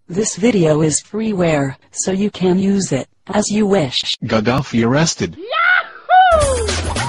This video is freeware, so you can use it as you wish. Gaddafi arrested. Yahoo!